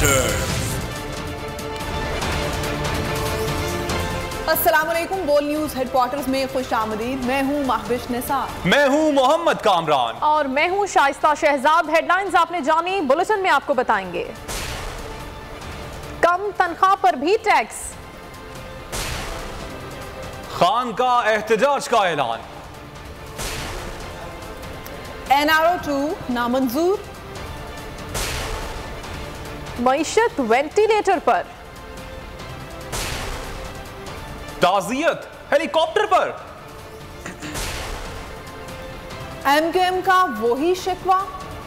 Reporters. अस्सलाम वालेकुम। बोल न्यूज हेडक्वार्टर्स में खुश आमदीद। मैं हूँ महविश निसार। मैं हूँ मोहम्मद कामरान और मैं हूँ शाइस्ता शहजाद। हेडलाइंस आपने जानी, बुलेटिन में आपको बताएंगे। कम तनख्वाह पर भी टैक्स, खान का एहतजाज का ऐलान, NRO 2 नामंजूर, मईशत वेंटिलेटर पर, ताज़ियत हेलीकॉप्टर पर, MQM का वही शिकवा,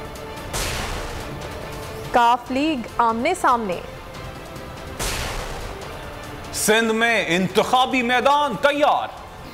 काफ लीग आमने सामने, सिंध में इंतखाबी मैदान तैयार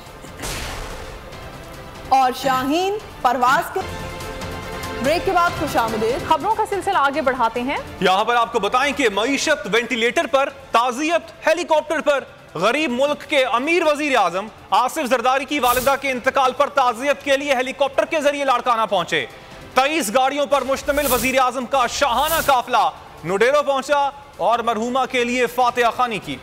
और शाहीन परवाज के। ब्रेक के बाद खुशामदीद। खबरों का सिलसिला आगे बढ़ाते हैं। यहां पर आपको बताएं कि मईशत वेंटिलेटर पर, ताज़ियत हेलीकॉप्टर पर। गरीब मुल्क के अमीर वजीर आजम आसिफ जरदारी की वालिदा के इंतकाल पर ताज़ियत के लिए हेलीकॉप्टर के जरिए लाड़काना पहुंचे। 23 गाड़ियों पर मुश्तमिल वजीर आजम का शाहाना काफिला नोडेरो पहुंचा और मरहूमा के लिए फातिहा खानी की।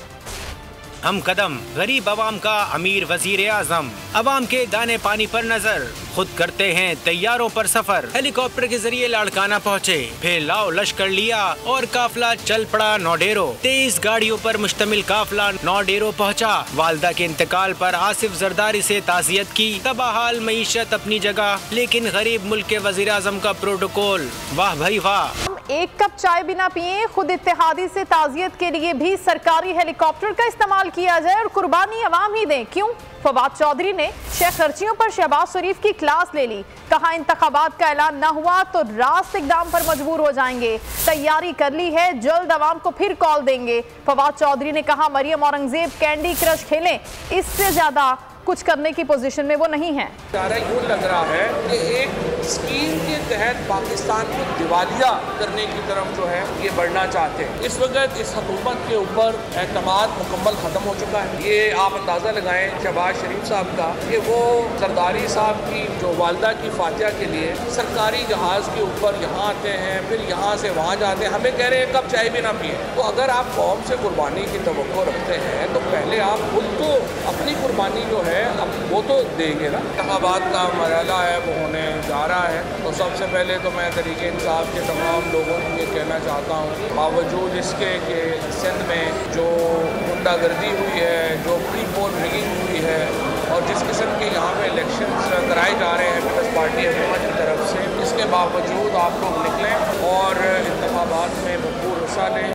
हम कदम गरीब आवाम का अमीर वजीर आजम, आवाम के दाने पानी पर नजर, खुद करते हैं तैयारों पर सफर। हेलीकॉप्टर के जरिए लाड़काना पहुँचे, फिर लाओ लश्कर लिया और काफिला चल पड़ा नोडेरो। 23 गाड़ियों पर मुश्तमिल काफिला नोडेरो पहुँचा। वालदा के इंतकाल पर आसिफ जरदारी से ताज़ियत की। तबाहाल मईशत अपनी जगह, लेकिन गरीब मुल्क के वजीर आजम का प्रोटोकॉल, वाह भाई वाह। एक कप चाय बिना पिए खुद इत्तेहादी से ताज़ियत के लिए भी सरकारी हेलीकॉप्टर का इस्तेमाल किया जाए और कुर्बानी अवाम ही दें। क्यों? फवाद चौधरी ने शेख खर्चियों पर शहबाज शरीफ की क्लास ले ली। कहा इंतखाबात का ऐलान न हुआ तो रास्त इकदाम पर मजबूर हो जाएंगे। तैयारी कर ली है, जल्द अवाम को फिर कॉल देंगे। फवाद चौधरी ने कहा मरियम औरंगजेब कैंडी क्रश खेलें, इससे ज्यादा कुछ करने की पोजीशन में वो नहीं है। यूँ लग रहा है कि एक स्कीम के तहत पाकिस्तान को दिवालिया करने की तरफ जो है ये बढ़ना चाहते हैं। इस वक्त इस हुकूमत के ऊपर एतमाद मुकम्मल ख़त्म हो चुका है। ये आप अंदाज़ा लगाएं शहबाज शरीफ साहब का कि वो जरदारी साहब की जो वालदा की फातिहा के लिए सरकारी जहाज़ के ऊपर यहाँ आते हैं, फिर यहाँ से वहाँ जाते हैं, हमें कह रहे हैं कब चाय भी ना पिए। तो अगर आप कौम से कुर्बानी की तवक्को रखते हैं तो पहले आप खुद को अपनी कुर्बानी जो है अब वो तो देंगे ना। इंतखाबात का मरहला है वो होने जा रहा है, तो सबसे पहले तो मैं तरीके इंसाफ के तमाम लोगों को ये कहना चाहता हूँ, बावजूद इसके कि सिंध में जो गुंडागर्दी हुई है, जो प्री पोल रिगिंग हुई है और जिस किस्म के यहाँ पे इलेक्शन कराए जा रहे हैं पीपल्स पार्टी हुकूमत की तरफ से, इसके बावजूद आप लोग निकलें और इंतखाबात में भरपूर हिस्सा लें।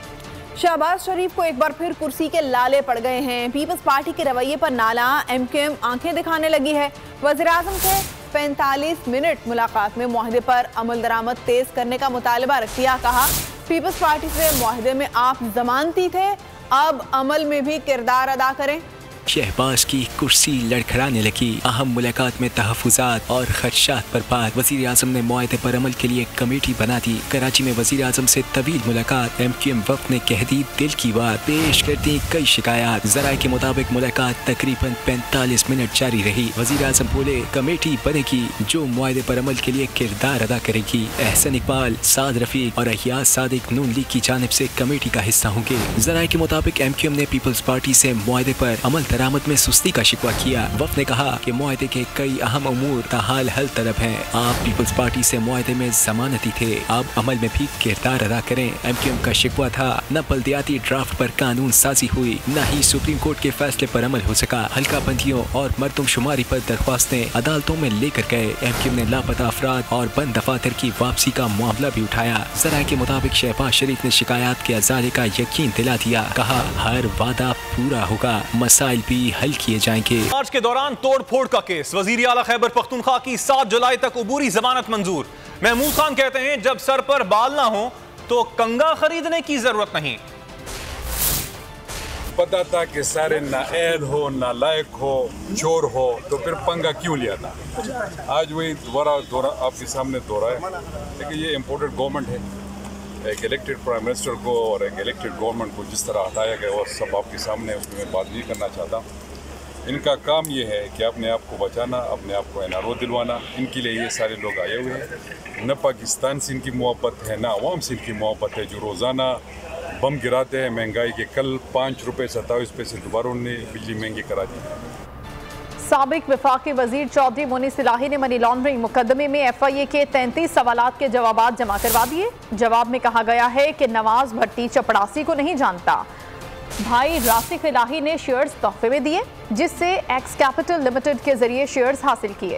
शहबाज शरीफ को एक बार फिर कुर्सी के लाले पड़ गए हैं। पीपल्स पार्टी के रवैये पर नाला MQM आंखें दिखाने लगी है। वज़ीर आज़म से 45 मिनट मुलाकात में मुआहदे पर अमल दरामद तेज करने का मुतालबा रख दिया। कहा पीपल्स पार्टी से मुआहदे में आप जमानती थे, अब अमल में भी किरदार अदा करें। शहबाज की कुर्सी लड़खड़ाने लगी। अहम मुलाकात में तहफुजात और खदशात पर बात। वजीर आजम ने मुआहदे पर अमल के लिए कमेटी बना दी। कराची में वजीर आजम से तवील मुलाकात। MQM वक्त ने कह दी दिल की बात, पेश कर दी कई शिकायत। जराये के मुताबिक मुलाकात तकरीबन 45 मिनट जारी रही। वजीर आजम बोले कमेटी बनेगी जो मुआहदे पर अमल के लिए किरदार अदा करेगी। एहसन इकबाल, साद रफीक और अय्याज सादिक नून लीग की जानिब से कमेटी का हिस्सा होंगे। जराये के मुताबिक MQM ने पीपल्स पार्टी से मुआहदे पर अमल दरामद में सुस्ती का शिकवा किया। वफ़द ने कहा कि मुआहदे के कई अहम उमूर ताहाल हल तलब हैं। आप पीपल्स पार्टी से मुआहदे में जमानती थे, अब अमल में भी किरदार अदा करें। MQM का शिकवा था न बल्दियाती ड्राफ्ट पर कानून साजी हुई, न ही सुप्रीम कोर्ट के फैसले पर अमल हो सका। हल्का बंदियों और मर्दमशुमारी पर दरख्वास्तें अदालतों में लेकर गए। MQM ने लापता अफराद और बंद दफातर की वापसी का मामला भी उठाया। जराये के मुताबिक शहबाज शरीफ ने शिकायत के अजाले का यकीन दिला दिया। कहा हर वादा पूरा होगा, मसाइल भी हल किए जाएंगे। मार्च के दौरान तोड़ फोड़ का केस, वजीर आला खैबर पख्तूनख्वा की 7 जुलाई तक उबूरी जमानत मंजूर। महमूद खान कहते हैं जब सर पर बाल ना हो तो कंगा खरीदने की जरूरत नहीं। पता था कि सारे नाअहल हो, नालायक हो, चोर हो, तो फिर पंगा क्यों लिया था। आज वही दोबारा आपके सामने दोहराया। लेकिन ये इम्पोर्टेड गवर्नमेंट है, एक इलेक्टेड प्राइम मिनिस्टर को और एक इलेक्टेड गवर्नमेंट को जिस तरह हटाया गया और सब आपके सामने, उसमें मैं बात नहीं करना चाहता। इनका काम ये है कि अपने आप को बचाना, अपने आप को NRO दिलवाना। इनके लिए ये सारे लोग आए हुए हैं। न पाकिस्तान से इनकी मोहब्बत है, न अवाम से इनकी मोहब्बत है, जो रोज़ाना बम गिराते हैं महंगाई के। कल 5 रुपये 27 पैसे दोबारा उन्होंने बिजली महंगी करा दी। साबिक वफाकी वजीर चौधरी मुनीस इलाही ने मनी लॉन्ड्रिंग मुकदमे में FIA के 33 सवालात के जवाब जमा करवा दिए। जवाब में कहा गया है कि नवाज भट्टी चपड़ासी को नहीं जानता। भाई रासिक इलाही ने शेयर्स तोहफे में दिए, जिससे एक्स कैपिटल लिमिटेड के जरिए शेयर्स हासिल किए।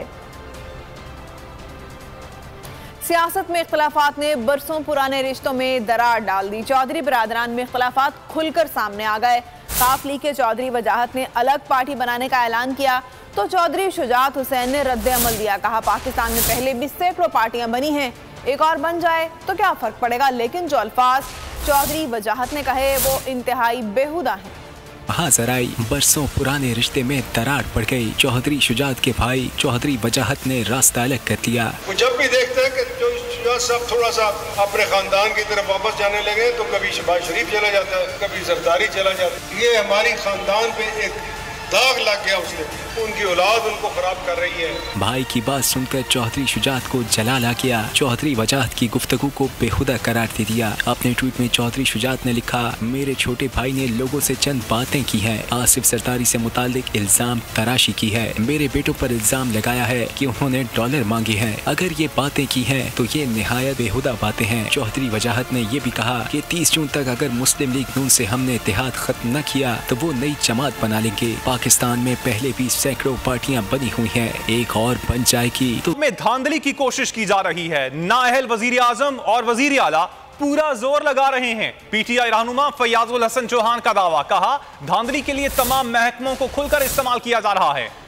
सियासत में इख्तलाफात ने बरसों पुराने रिश्तों में दरार डाल दी। चौधरी बरादरान में इख्तलाफात खुलकर सामने आ गए। काफ लीग के चौधरी वजाहत ने अलग पार्टी बनाने का ऐलान किया तो चौधरी शुजात हुसैन ने रद्द अमल दिया। कहा, पाकिस्तान में पहले भी सैकड़ों पार्टियां बनी हैं, एक और बन जाए तो क्या फर्क पड़ेगा। लेकिन जो अल्फाज चौधरी वजाहत ने कहे वो इंतहाई बेहुदा हैं। महाजराई बरसों पुराने रिश्ते में दरार पड़ गई। चौधरी शुजात के भाई चौधरी वजाहत ने रास्ता अलग कर दिया। जब भी देखते हैं कि जो शुजात साहब थोड़ा सा अपने खानदान की तरफ वापस जाने लगे तो कभी शहबाज शरीफ चला जाता है, कभी जरदारी चला जाता है। ये हमारी खानदान पे एक दाग लग गया, उसने उनकी औलाद उनको खराब कर रही है। भाई की बात सुनकर चौधरी शुजात को जलाल आ गया। चौधरी वजाहत की गुफ्तगू को बेहुदा करार दे दिया। अपने ट्वीट में चौधरी शुजात ने लिखा, मेरे छोटे भाई ने लोगों से चंद बातें की हैं। आसिफ सरदारी से मुतालिक इल्जाम तराशी की है। मेरे बेटों पर इल्जाम लगाया है कि उन्होंने डॉलर मांगे हैं। अगर ये बातें की हैं तो ये निहायत बेहुदा बातें हैं। चौधरी वजाहत ने ये भी कहा कि 30 जून तक अगर मुस्लिम लीग नून से हमने इत्तेहाद खत्म न किया तो वो नई जमात बना लेंगे। पाकिस्तान में पहले भी सैकड़ों पार्टियां बनी हुई हैं, एक और बन जाएगी। तो में धांधली की कोशिश की जा रही है। नाअहल वजीर आजम और वजीर आला पूरा जोर लगा रहे हैं। PTI रहनुमा फैयाजुल हसन चौहान का दावा, कहा धांधली के लिए तमाम महकमों को खुलकर इस्तेमाल किया जा रहा है।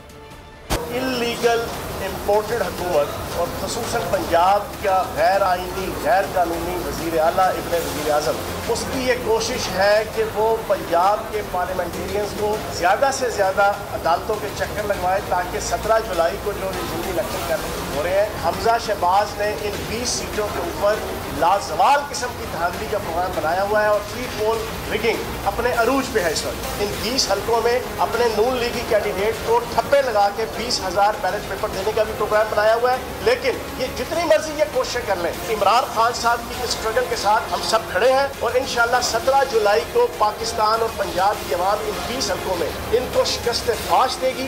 इल्लीगल इम्पोर्टेड हुकूमत और खुसूसन पंजाब का गैर आइनी गैर कानूनी वज़ीर आला इब्न वज़ीर आज़म, उसकी ये कोशिश है कि वो पंजाब के पार्लियामेंटेरियंस को ज़्यादा से ज़्यादा अदालतों के चक्कर लगवाए ताकि 17 जुलाई को जो रिजनल इलेक्शन हो रहे हैं, हमजा शहबाज ने इन 20 सीटों के ऊपर लाजवाल किस्म की धांधली का प्रोग्राम बनाया हुआ है और 3 पोल रिगिंग अपने अरूज पे है इस वक्त। इन 20 हल्कों में अपने नून लीगी कैंडिडेट को ठप्पे लगा के 20,000 बैलेट पेपर देने का भी प्रोग्राम बनाया हुआ है। लेकिन ये जितनी मर्जी ये कोशिश कर लें, इमरान खान साहब की स्ट्रगल के साथ हम सब खड़े हैं और इंशाल्लाह 17 जुलाई को पाकिस्तान और पंजाब की अवाम इन 20 हल्कों में इनको शिकस्त फाश देगी।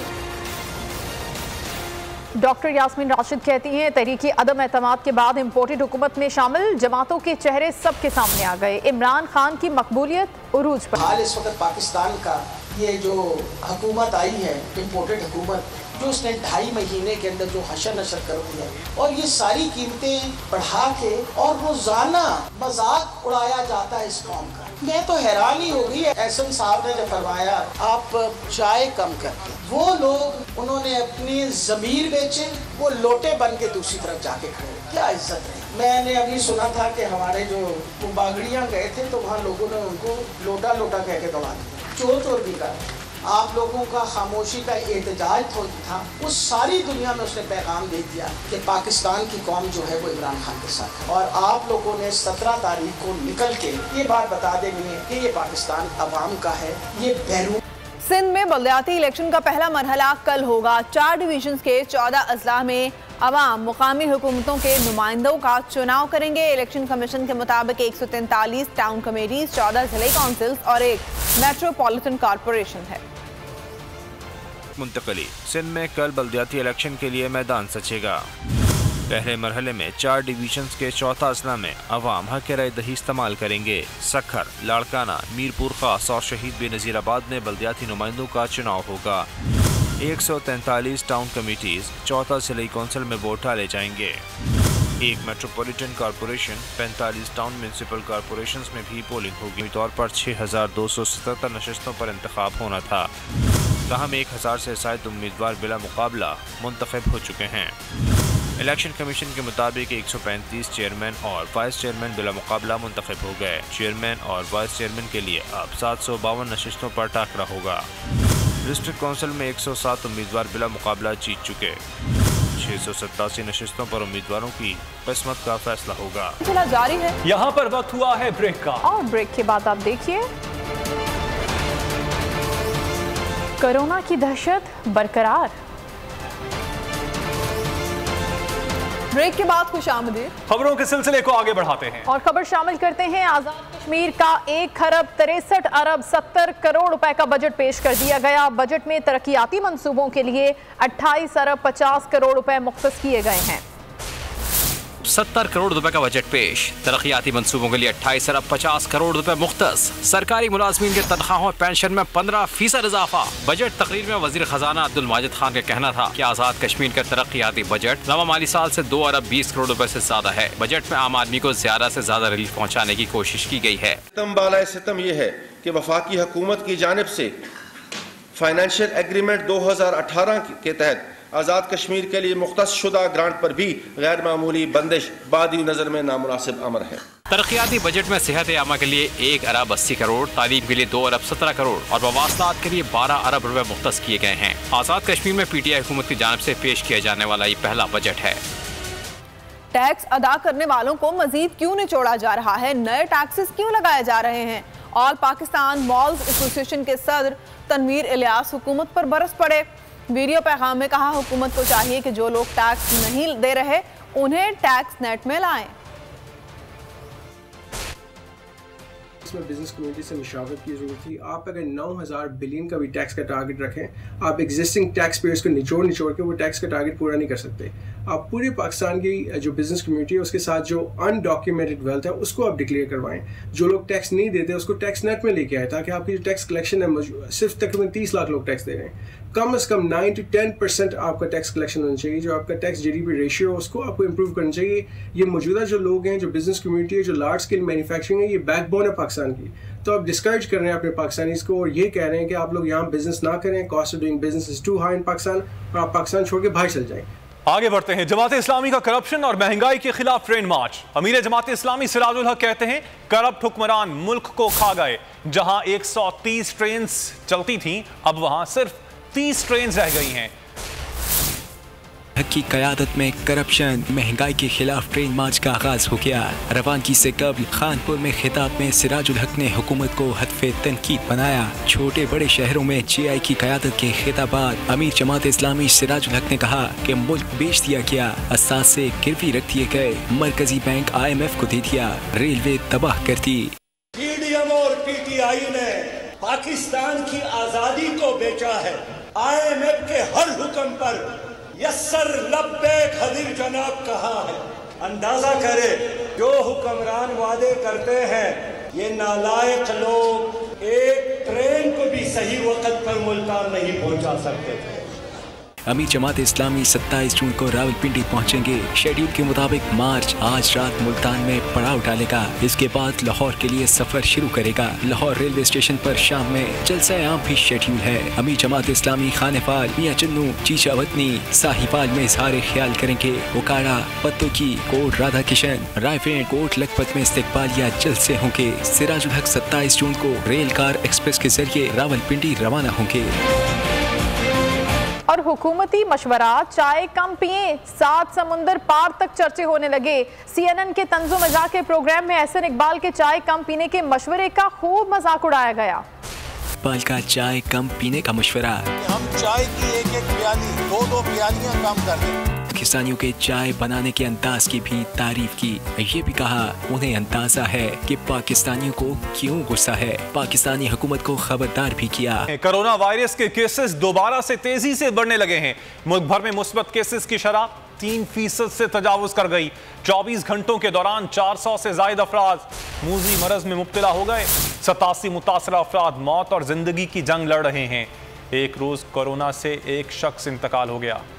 डॉक्टर यास्मीन राशिद कहती हैं, तहरीकी अदम एतमाद के बाद इम्पोर्टेड हुकूमत में शामिल जमातों के चेहरे सबके सामने आ गए। इमरान खान की मकबूलियत उरूज पर। हाल इस वक्त पाकिस्तान का ये जो हुकूमत आई है, इम्पोर्टेड हुकूमत, जो उसने 2.5 महीने के अंदर जो हशर नशर कर दिया और ये सारी कीमतें बढ़ा के और रोजाना मजाक उड़ाया जाता है इस कौम का। मैं तो हैरान ही हो गई। एहसन साहब ने जब फरमाया आप चाय कम करके, वो लोग उन्होंने अपनी ज़मीर बेचे, वो लोटे बन के दूसरी तरफ जाके खड़े। क्या इज्जत है। मैंने अभी सुना था कि हमारे जो बागड़ियाँ गए थे तो वहाँ लोगों ने उनको लोटा लोटा कह के दौड़ा दिया, चोर भी कर। आप लोगों का खामोशी का एहतजाज था, उस सारी दुनिया में उसने पैगाम दे दिया कि पाकिस्तान की कौम जो है वो इमरान खान के साथ है। और आप लोगों ने 17 तारीख को निकल के ये बात बता देनी है कि ये पाकिस्तान अवाम का है, ये बैरून। सिंध में बलदियाती इलेक्शन का पहला मरहला कल होगा। 4 डिवीजन के 14 अजला में अवाम मुकामी हुकूमतों के नुमाइंदों का चुनाव करेंगे। इलेक्शन कमीशन के मुताबिक 143 टाउन कमेटीज, 14 जिले काउंसिल्स और 1 मेट्रोपॉलिटन कॉरपोरेशन है। मुंतकली सिंध में कल बलदियाती इलेक्शन के लिए मैदान सचेगा। पहले मरहले में 4 डिवीजन्स के 14 अजला में अवाम हक राय दही इस्तेमाल करेंगे। सखर, लाड़काना, मीरपुर खास और शहीद बेनज़ीराबाद में बलदियाती नुमाइंदों का चुनाव होगा। 143 टाउन कमेटीज, 14 जिले कौंसिल में वोट डाले जाएंगे। 1 metropolitan corporation, 45 town municipal corporation में भी पोलिंग होगी। तौर पर 6277 नशस्तों पर इंतखाब होना था, तहम 1000 से ज़ायद उम्मीदवार बिला मुकाबला मुंतखब हो चुके हैं। इलेक्शन कमीशन के मुताबिक 135 चेयरमैन और वाइस चेयरमैन बिला मुकाबला मुंतखब हो गए। चेयरमैन और वाइस चेयरमैन के लिए अब 752 नशस्तों पर टाकरा होगा। डिस्ट्रिक्ट काउंसिल में 107 उम्मीदवार बिला मुकाबला जीत चुके। 687 नशस्तों पर उम्मीदवारों की किस्मत का फैसला होगा। चला जारी है। यहाँ पर वक्त हुआ है ब्रेक का, और ब्रेक के बाद आप देखिए कोरोना की दहशत बरकरार। ब्रेक के बाद खुशामदीद। खबरों के सिलसिले को आगे बढ़ाते हैं और खबर शामिल करते हैं। आजाद कश्मीर का 1,63,70,00,000 रुपए का बजट पेश कर दिया गया। बजट में तरक्याती मंसूबों के लिए 28,50,00,000 रुपए मुख्तस किए गए हैं। 70 करोड़ रुपए का बजट पेश। तरक्याती मंसूबों के लिए 28,50 करोड़ रुपए मुख्तस। सरकारी मुलाजमीन के तनख्वाहों और पेंशन में 15% इजाफा। बजट तकरीर में वजीर खजाना अब्दुल माजिद खान का कहना था कि आजाद कश्मीर का तरक्याती बजट नवा माली साल से 2 अरब 20 करोड़ रुपए से ज्यादा है। बजट में आम आदमी को ज्यादा से ज्यादा रिलीफ पहुँचाने की कोशिश की गई है। सितम ये है कि वफाकी हुकूमत की जानिब से फाइनेंशियल एग्रीमेंट 2018 के तहत आज़ाद कश्मीर के लिए मुख्तस शुदा ग्रांट पर भी गैर मामूली बंदिश बादी नज़र में नामुनासिब अमर है। तरक्याती बजट में सेहत आमा के लिए 1 अरब 80 करोड़, तालीम के लिए 2 अरब 17 करोड़ और मवासलात के लिए 12 अरब रुपए मुख्तस किए गए हैं। आज़ाद कश्मीर में PTI हुकूमत की जानिब से पेश किया जाने वाला ये पहला बजट है। टैक्स अदा करने वालों को मजीद क्यों निचोड़ा जा रहा है? नए टैक्सेस क्यों लगाए जा रहे हैं? ऑल पाकिस्तान मॉल्स एसोसिएशन के सदर तनवीर इलियास हुकूमत पर बरस पड़े। वीडियो पैगाम में कहा, हुकूमत को चाहिए कि जो लोग टैक्स नहीं दे रहे उन्हें टैक्स नेट में लाएं। इसमें बिजनेस कम्युनिटी से मुशावरत की जरूरत थी। आप अगर 9,000 बिलियन का भी टैक्स का टारगेट रखें, आप एग्जिस्टिंग टैक्स पेयर्स को निचोड़ के वो टैक्स का टारगेट पूरा नहीं कर सकते। आप पूरे पाकिस्तान की जो बिजनेस कम्युनिटी है उसके साथ जो अनडॉक्यूमेंटेड वेल्थ है उसको आप डिक्लेयर करवाएं। जो लोग टैक्स नहीं देते उसको टैक्स नेट में लेके आए, ताकि आपकी जो टैक्स कलेक्शन है सिर्फ तकरीबन 30 लाख लोग टैक्स दे रहे हैं। कम से कम 9 to 10% आपका टैक्स कलेक्शन होना चाहिए। जो आपका टैक्स GDP रेशियो है उसको आपको इंप्रूव करना चाहिए। ये मौजूदा जो लोग हैं, जो बिजनेस कम्युनिटी है, जो लार्ज स्केल मैन्युफैक्चरिंग है, ये बैकबोन है पाकिस्तान की। तो आप डिस्करेज कर रहे हैं अपने पाकिस्तानीज़ को और ये कह रहे हैं कि आप लोग यहाँ बिजनेस ना करें, cost of doing business is too high in Pakistan, और आप पाकिस्तान छोड़ के बाहर चल जाएं। आगे बढ़ते हैं। जमात इस्लामी का करप्शन और महंगाई के खिलाफ ट्रेन मार्च। अमीर जमात इस्लामी सिराजुल हक कहते हैं करप्ट हुक्मरान मुल्क को खा गए। जहां 130 ट्रेन चलती थीं, अब वहां सिर्फ 30 ट्रेन रह गई हैं। हक की क़यादत में करप्शन महंगाई के खिलाफ ट्रेन मार्च का आगाज हो गया। रवानगी से कबल खानपुर में खिताब में सिराजुल हक ने हुकूमत को हदफ़े तनकीद बनाया। छोटे बड़े शहरों में GI की क़यादत के खिताबात। अमीर जमात इस्लामी सिराजुल हक ने कहा कि मुल्क बेच दिया गया, असासे गिरवी रख दिए गए, मरकजी बैंक IMF को दे दिया, रेलवे तबाह कर दी। PDM और PTI ने पाकिस्तान की आज़ादी को बेचा है। IMF के हर हुक्म पर यस्सर लब्बैक हदीर जनाब कहाँ है? अंदाजा करे, जो हुक्मरान वादे करते हैं ये नालायक लोग एक ट्रेन को भी सही वक्त पर मुल्तान नहीं पहुंचा सकते थे। अमीर जमात इस्लामी 27 जून को रावलपिंडी पहुंचेंगे। शेड्यूल के मुताबिक मार्च आज रात मुल्तान में पड़ाव डालेगा। इसके बाद लाहौर के लिए सफर शुरू करेगा। लाहौर रेलवे स्टेशन पर शाम में जलसा आम भी शेड्यूल है। अमीर जमात इस्लामी खानेफाल मियां चन्नू चीचा वतनी साहिवाल में इजहार ख्याल करेंगे। उकाड़ा पत्तों की कोट राधा किशन रायफेड कोट लखपत में इस्तेकबालिया जलसे होंगे। सिराजुल हक 27 जून को रेल कार एक्सप्रेस के जरिए रावलपिंडी रवाना होंगे। और हुकूमती मशवरा, चाय कम पिए, 7 समुंदर पार तक चर्चे होने लगे। CNN के तंज़ो मज़ाक के प्रोग्राम में एहसन इकबाल के चाय कम पीने के मशवरे का खूब मजाक उड़ाया गया। इकबाल का चाय कम पीने का मशवरा। हम चाय की एक प्याली 2-2 प्यालियां कम कर दें। पाकिस्तानियों के चाय बनाने के अंदाज की भी तारीफ की। ये भी कहा उन्हें अंदाजा है कि पाकिस्तानियों को क्यों गुस्सा है। पाकिस्तानी हुकूमत को खबरदार भी किया। कोरोना वायरस के केसेस दोबारा से तेजी से बढ़ने लगे हैं। मुल्क भर में मुस्बत केसेस की शरह 3% से तजावुज कर गई। 24 घंटों के दौरान 400 से ज्यादा अफराद मूजी मरज में मुब्तला हो गए। 87 मुतासरा अफराद मौत और जिंदगी की जंग लड़ रहे हैं। एक रोज कोरोना से एक शख्स इंतकाल हो गया।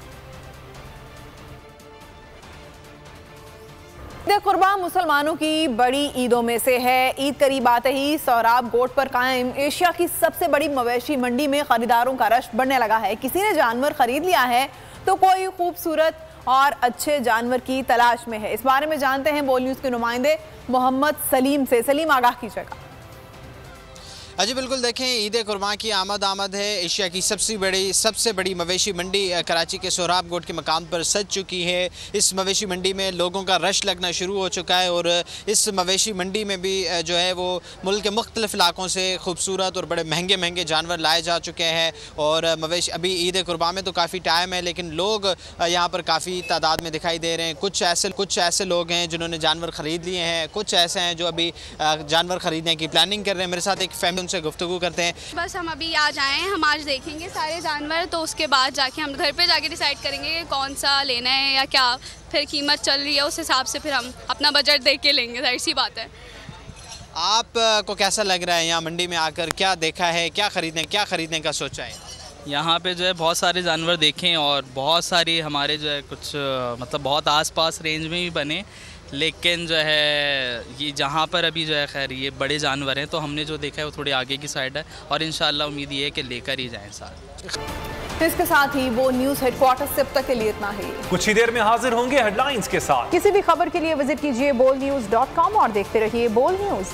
ईद कुर्बान मुसलमानों की बड़ी ईदों में से है। ईद करीब आते ही सोहराब गोट पर कायम एशिया की सबसे बड़ी मवेशी मंडी में खरीदारों का रश बढ़ने लगा है। किसी ने जानवर खरीद लिया है तो कोई खूबसूरत और अच्छे जानवर की तलाश में है। इस बारे में जानते हैं बोल न्यूज़ के नुमाइंदे मोहम्मद सलीम से। सलीम, आगाह कीजिएगा। जी बिल्कुल, देखें ईद कुर्बान की आमद है। एशिया की सबसे बड़ी मवेशी मंडी कराची के सोहराब गोट के मकाम पर सज चुकी है। इस मवेशी मंडी में लोगों का रश लगना शुरू हो चुका है और इस मवेशी मंडी में भी जो है वो मुल्क के मुख्तलिफ इलाकों से खूबसूरत और बड़े महंगे जानवर लाए जा चुके हैं। और मवेशी अभी ईद कुर्बान में तो काफ़ी टाइम है, लेकिन लोग यहाँ पर काफ़ी तादाद में दिखाई दे रहे हैं। कुछ ऐसे लोग हैं जिन्होंने जानवर ख़रीद लिए हैं, कुछ ऐसे हैं जो अभी जानवर ख़रीदने की प्लानिंग कर रहे हैं। मेरे साथ एक फैमिली से गुफ्तगू करते हैं। बस हम अभी आज आए हैं, हम आज देखेंगे सारे जानवर, तो उसके बाद जाके हम घर पे जाके डिसाइड करेंगे कि कौन सा लेना है या क्या फिर कीमत चल रही है उस हिसाब से फिर हम अपना बजट देख के लेंगे। जाहिर सी बात है। आपको कैसा लग रहा है यहाँ मंडी में आकर? क्या देखा है, क्या खरीदने का सोचा है? यहाँ पे जो है बहुत सारे जानवर देखें और बहुत सारी हमारे जो है कुछ मतलब बहुत आसपास रेंज में भी बने, लेकिन जो है ये जहाँ पर अभी जो है खैर ये बड़े जानवर हैं, तो हमने जो देखा है वो थोड़ी आगे की साइड है और इंशाल्लाह उम्मीद ये है कि लेकर ही जाएं साथ। इसके साथ ही वो न्यूज़ हेडक्वार्टर से अब तक के लिए इतना ही। कुछ ही देर में हाजिर होंगे हेडलाइंस के साथ। किसी भी खबर के लिए विजिट कीजिए bolnews.com और देखते रहिए बोल न्यूज़।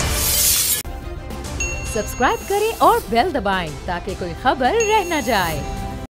सब्सक्राइब करें और बेल दबाएं ताकि कोई खबर रह न जाए।